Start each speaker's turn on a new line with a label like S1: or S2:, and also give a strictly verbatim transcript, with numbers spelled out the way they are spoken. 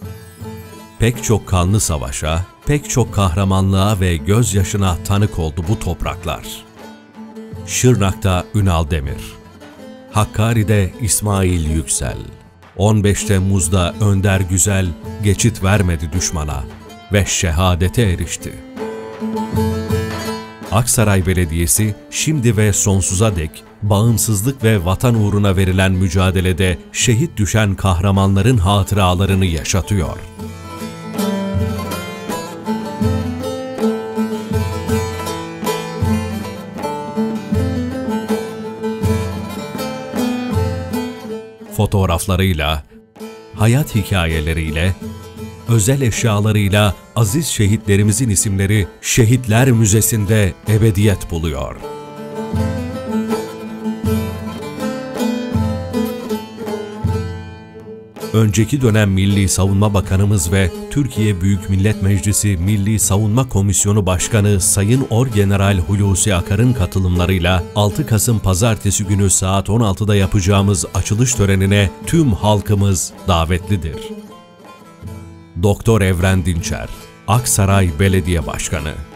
S1: Pek çok kanlı savaşa, pek çok kahramanlığa ve gözyaşına tanık oldu bu topraklar. Şırnak'ta Ünal Demir, Hakkari'de İsmail Yüksel, on beş Temmuz'da Önder Güzel geçit vermedi düşmana ve şehadete erişti. Aksaray Belediyesi şimdi ve sonsuza dek bağımsızlık ve vatan uğruna verilen mücadelede şehit düşen kahramanların hatıralarını yaşatıyor. Fotoğraflarıyla, hayat hikayeleriyle, özel eşyalarıyla aziz şehitlerimizin isimleri Şehitler Müzesi'nde ebediyet buluyor. Önceki dönem Milli Savunma Bakanımız ve Türkiye Büyük Millet Meclisi Milli Savunma Komisyonu Başkanı Sayın Orgeneral Hulusi Akar'ın katılımlarıyla altı Kasım Pazartesi günü saat on altıda yapacağımız açılış törenine tüm halkımız davetlidir. Doktor Evren Dinçer, Aksaray Belediye Başkanı.